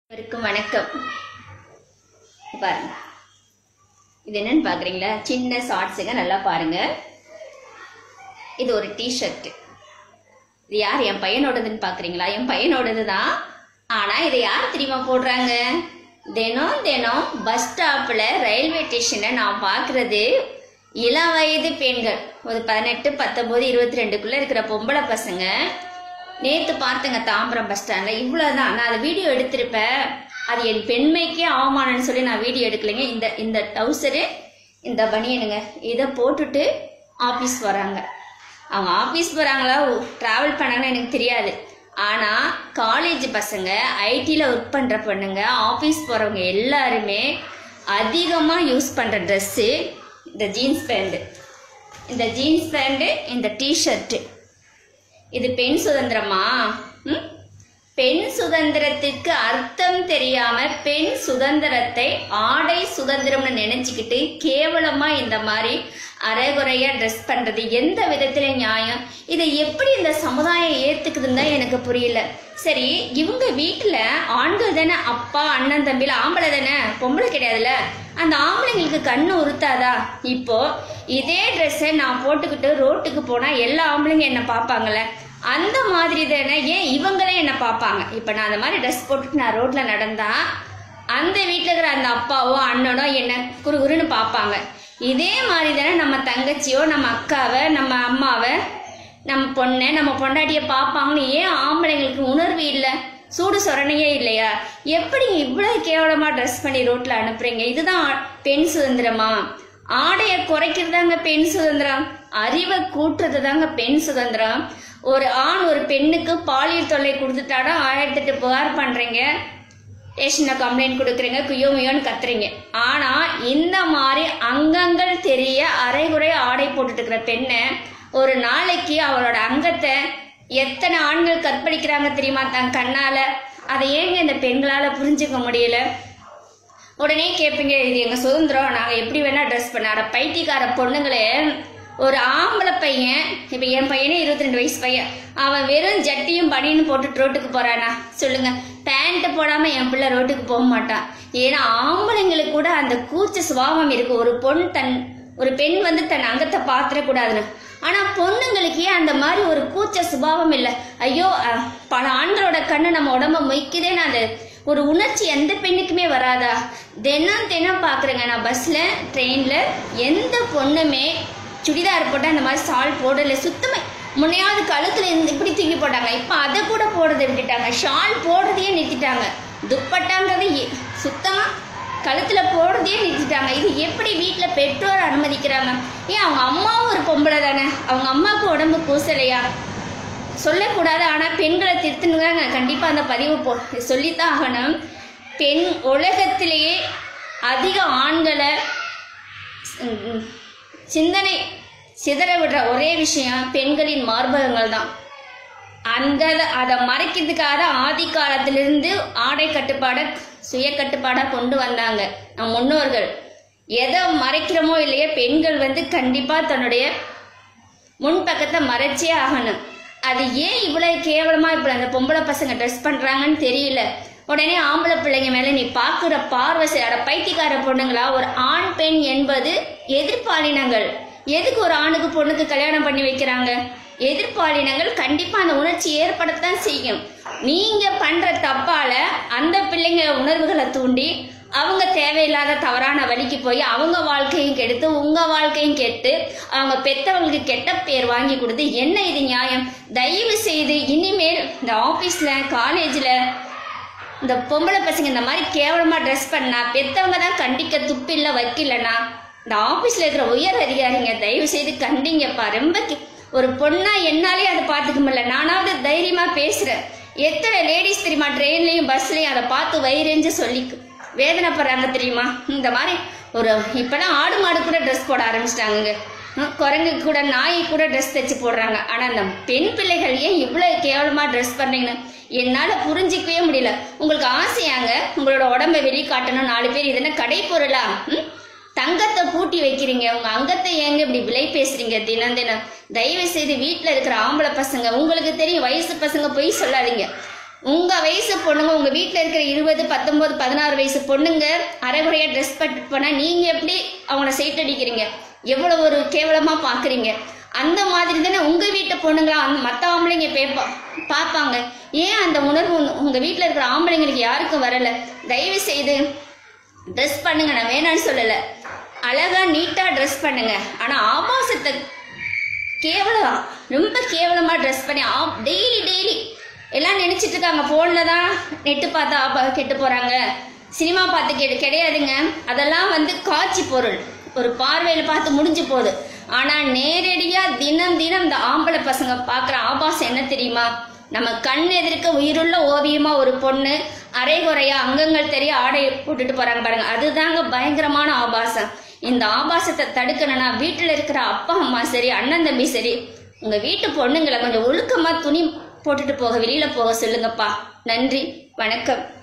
வணக்கம். பாருங்க, இது என்னன்னு பாக்குறீங்களா? சின்ன ஷார்ட்ஸுங்க, நல்லா பாருங்க. இது ஒரு டிஷர்ட். இது யார்? என் பையனோடதுன்னு பாக்குறீங்களா? என் பையனோடது தான். ஆனா இதை யார் தெரியுமா போடுறாங்க? தினம் பஸ் ஸ்டாப்ல, ரயில்வே ஸ்டேஷன்ல நான் பாக்குறது இளம் வயது பெண்கள், ஒரு 18, 19, 22 இருக்கிற பொம்பளை பசங்க. நேற்று பார்த்தங்க தாம்பரம் பஸ் ஸ்டாண்ட்ல. இவ்வளவுதான். நான் அதை வீடியோ எடுத்திருப்பேன். அது என் பெண்மைக்கே அவமானம்னு சொல்லி நான் வீடியோ எடுக்கலைங்க. இந்த டவுசரு, இந்த பனியனுங்க, இதை போட்டுட்டு ஆஃபீஸ் போறாங்க. அவங்க ஆஃபீஸ் போறாங்களா, டிராவல் பண்ணாங்கன்னு எனக்கு தெரியாது. ஆனா காலேஜ் பசங்க, ஐடில ஒர்க் பண்ற பொண்ணுங்க, ஆஃபீஸ் போறவங்க எல்லாருமே அதிகமா யூஸ் பண்ற ட்ரெஸ்ஸு இந்த ஜீன்ஸ் பேண்ட், இந்த டிஷர்ட். இது பெண் சுதந்திரமா? பெண் சுதந்திரத்துக்கு அர்த்தம் தெரியாம பெண் சுதந்திரத்தை ஆடை சுதந்திரம்னு நினைச்சுக்கிட்டு கேவலமா இந்த மாதிரி அரைகுறையா ட்ரெஸ் பண்றது எந்த விதத்துல நியாயம்? இதை எப்படி இந்த சமுதாயம் ஏத்துக்குதுன்னு தான் எனக்கு புரியல. சரி, இவங்க வீட்டுல ஆண்கள் தானே, அப்பா அண்ணன் தம்பில, ஆம்பளை தானே, பொம்பளை கிடையாதுல. அந்த ஆம்பளைங்களுக்கு கண்ணு உறுத்தாதா? இப்போ இதே ட்ரெஸ்ஸை நான் போட்டுக்கிட்டு ரோட்டுக்கு போனா எல்லா ஆம்பளைங்க என்ன பார்ப்பாங்கல்ல, அந்த மாதிரி தானே ஏன் இவங்களே என்ன பார்ப்பாங்க? இப்போ நான் அந்த மாதிரி ட்ரெஸ் போட்டுட்டு நான் ரோட்ல நடந்தா அந்த வீட்டில் இருக்கிற அந்த அப்பாவோ அண்ணனோ என்ன குறுகுறுன்னு பார்ப்பாங்க. இதே மாதிரி தானே நம்ம தங்கச்சியோ, நம்ம அக்காவை, நம்ம அம்மாவை, நம்ம பொண்ணை, நம்ம பொண்டாட்டியை பார்ப்பாங்கன்னு ஏன் ஆம்பளைங்களுக்கு உணர்வு இல்லை? சூடு சொரணையே இல்லையா? எப்படி இவ்வளவு கேவலமா ட்ரெஸ் பண்ணி ரோட்ல அனுப்புறீங்க? இதுதான் பெண் சுதந்திரமா? ஆடையை குறைக்கிறதாங்க பெண் சுதந்திரம், அறிவை கூட்டுறது தாங்க பெண் சுதந்திரம். ஒரு ஆண் ஒரு பெண்ணுக்கு பாலியல் தொல்லை கொடுத்துட்டாடா 1008 புகார் பண்றீங்க, ஸ்டேஷன்ல கம்ப்ளைண்ட் கொடுக்குறீங்க, குயோமுயோன்னு கத்துறீங்க. ஆனா இந்த மாதிரி அங்கங்கள் தெரிய அரைகுறை ஆடை போட்டுட்டு இருக்கிற பெண்ணை ஒரு நாளைக்கு அவளோட அங்கத்தை எத்தனை ஆண்கள் கற்பழிக்கிறாங்க தெரியுமா தன் கண்ணால? அதை ஏங்க இந்த பெண்களால புரிஞ்சுக்க முடியல? உடனே கேட்பீங்க, இது எங்க சுதந்திரம், நாங்க எப்படி வேணா ட்ரெஸ் பண்ண. அட பைத்தியக்கார பொண்ணுங்களே, ஒரு ஆம்பளை பையன், இப்ப என் பையனே 22 வயசு பையன், அவன் வெறும் ஜட்டியும் பனியனும் போட்டு ரோட்டுக்கு போறானா சொல்லுங்க? பேண்ட் போடாம என் பிள்ளை ரோட்டுக்கு போக மாட்டான். ஏன்னா ஆம்பளைங்களுக்கு கூட அந்த கூச்ச சுபாவம் இருக்கு. ஒரு பெண் வந்து தன் அங்கத்தை பாத்திரக்கூடாதுன்னு. ஆனா பொண்ணுங்களுக்கு ஏன் அந்த மாதிரி ஒரு கூச்ச சுபாவம் இல்லை? ஐயோ, பல ஆண்களோட கண்ணு நம்ம உடம்ப மொய்க்குதேன்னு அந்த ஒரு உணர்ச்சி எந்த பெண்ணுக்குமே வராதா? தினம் பாக்குறேங்க நான் பஸ்ல, ட்ரெயின்ல, எந்த பொண்ணுமே சுடிதார் போட்டா இந்த மாதிரி ஷால் போடல. சுத்தமா முன்னையாவது கழுத்துல இப்படி தூக்கி போட்டாங்க, இப்ப அதை கூட போடுறதை விட்டுட்டாங்க. ஷால் போடுறதையே நிறுத்திட்டாங்க. துப்பட்டாங்கிறது சுத்தமா கழுத்துல போடுறதையே நிறுத்திட்டாங்க. இது எப்படி வீட்டுல பெற்றோர் அனுமதிக்கிறாங்க? ஏன் அவங்க அம்மாவும் ஒரு பொம்பளை தானே, அவங்க அம்மாவுக்கு உடம்பு கூசலையா? சொல்லக்கூடாது. ஆனா பெண்களை திருத்தணுங்க. கண்டிப்பா அந்த பதிவு சொல்லித்தான் ஆகணும். பெண் உலகத்திலேயே அதிக ஆண்களை சிந்தனை சிதற விடுற ஒரே விஷயம் பெண்களின் மார்பகங்கள் தான். அதை மறைக்கிறதுக்காக ஆதி காலத்திலிருந்து ஆடை கட்டுப்பாட, சுய கட்டுப்பாடா கொண்டு வந்தாங்க நம் முன்னோர்கள். எதை மறைக்கிறோமோ இல்லையே, பெண்கள் வந்து கண்டிப்பா தன்னுடைய முன்பக்கத்தை மறைச்சே ஆகணும். அது ஏன் இவ்வளவு கேவலமா இப்ப அந்த பொம்பளை பசங்க ட்ரெஸ் பண்றாங்கன்னு தெரியல. உடனே ஆம்பளை பிள்ளைங்க மேல நீ பாக்குற பார்வை, பைத்தியக்கார பொண்ணுங்களா? ஒரு ஆண் பெண் என்பது எதிர்பாலினங்கள். எதுக்கு ஒரு ஆணுக்கு பொண்ணுக்கு கல்யாணம் பண்ணி வைக்கிறாங்க? எதிர்பாலினங்கள் கண்டிப்பா அந்த உணர்ச்சி ஏற்படத்தான் செய்யும். நீங்க பண்ற தப்பால அந்த பிள்ளைங்க உணர்வுகளை தூண்டி அவங்க தேவையில்லாத தவறான வழிக்கு போய் அவங்க வாழ்க்கையும் கெடுத்து உங்க வாழ்க்கையும் கெட்டு அவங்க பெத்தவங்களுக்கு கெட்ட பேர் வாங்கி கொடுத்து என்ன இது நியாயம்? தயவு செய்து இனிமேல் இந்த ஆபீஸ்ல, காலேஜ்ல இந்த பொம்பளை பசங்க இந்த மாதிரி கேவலமா ட்ரெஸ் பண்ணா பெத்தவங்க தான் கண்டிக்க துப்பில்ல வைக்கலன்னா இந்த ஆபீஸ்ல இருக்கிற உயர் அதிகாரிங்க தயவு செய்து கண்டிங்கப்பா. ரொம்ப ஒரு பொண்ணா என்னாலே அதை பார்த்துக்க முடியல. நானாவது தைரியமா பேசுறேன். எத்தனை லேடிஸ் தெரியுமா ட்ரெயின்லயும் பஸ்லயும் அதை பார்த்து வயிறெஞ்சு சொல்லி வேதனைப்படுறாங்க தெரியுமா? இந்த மாதிரி ஒரு இப்பெல்லாம் ஆடு மாடு கூட ட்ரெஸ் போட ஆரம்பிச்சிட்டாங்க. குரங்கு கூட, நாய் கூட ட்ரெஸ் தைச்சு போடுறாங்க. ஆனா அந்த பெண் பிள்ளைகள் ஏன் இவ்வளவு கேவலமா ட்ரெஸ் பண்றீங்கன்னு என்னால புரிஞ்சிக்கவே முடியல. உங்களுக்கு ஆசையாங்க உங்களோட உடம்பை வெளிக்காட்டணும் 4 பேர்? இது என்ன கடை பொருளா? தங்கத்தை பூட்டி வைக்கிறீங்க, உங்க அங்கத்தை ஏங்க இப்படி விலை பேசுறீங்க தினம்? தயவு செய்து வீட்டுல இருக்கிற ஆம்பளை பசங்க, உங்களுக்கு தெரியும் வயசு பசங்க, பொய் சொல்லாதீங்க. உங்கள் வயசு பொண்ணுங்க, உங்கள் வீட்டில் இருக்கிற 20, 19, 16 வயசு பொண்ணுங்க அரைகுறையாக ட்ரெஸ் பண்ணிட்டு போனால் நீங்கள் எப்படி அவங்கள சைட் அடிக்கிறீங்க? எவ்வளோ ஒரு கேவலமாக பார்க்குறீங்க? அந்த மாதிரி தானே உங்கள் வீட்டு பொண்ணுங்களாம் அந்த மற்ற ஆம்பளைங்க பார்ப்பாங்க. ஏன் அந்த உணர்வு உங்கள் வீட்டில் இருக்கிற ஆம்பளைங்களுக்கு யாருக்கும் வரலை? தயவு செய்து ட்ரெஸ் பண்ணுங்க, நான் வேணான்னு சொல்லலை. அழகாக நீட்டாக ட்ரெஸ் பண்ணுங்க. ஆனால் ஆபாசத்தை கேவலம், ரொம்ப கேவலமாக ட்ரெஸ் பண்ணி டெய்லி எல்லாம் நினச்சிட்டு இருக்காங்க ஃபோனில் தான் நெட்டு பார்த்தா கெட்டு போகிறாங்க, சினிமா பார்த்து கிடையாதுங்க. அதெல்லாம் வந்து காட்சி பொருள், ஒரு பார்வையில் பார்த்து முடிஞ்சு போகுது. ஆனால் நேரடியாக தினம் இந்த ஆம்பளை பசங்க பார்க்குற ஆபாசம் என்ன தெரியுமா? நம்ம கண் எதிர்க்க உயிருள்ள ஓவியமாக ஒரு பொண்ணு அரைகுறையா அங்கங்கள் தெரிய ஆடை போட்டுட்டு போகிறாங்க பாருங்க, அதுதாங்க பயங்கரமான ஆபாசம். இந்த ஆபாசத்தை தடுக்கணும்னா வீட்டில் இருக்கிற அப்பா அம்மா சரி, அண்ணன் தம்பி சரி, உங்கள் வீட்டு பொண்ணுங்களை கொஞ்சம் ஒழுக்கமாக துணி போட்டுட்டு வெளியில் போக சொல்லுங்கப்பா. நன்றி, வணக்கம்.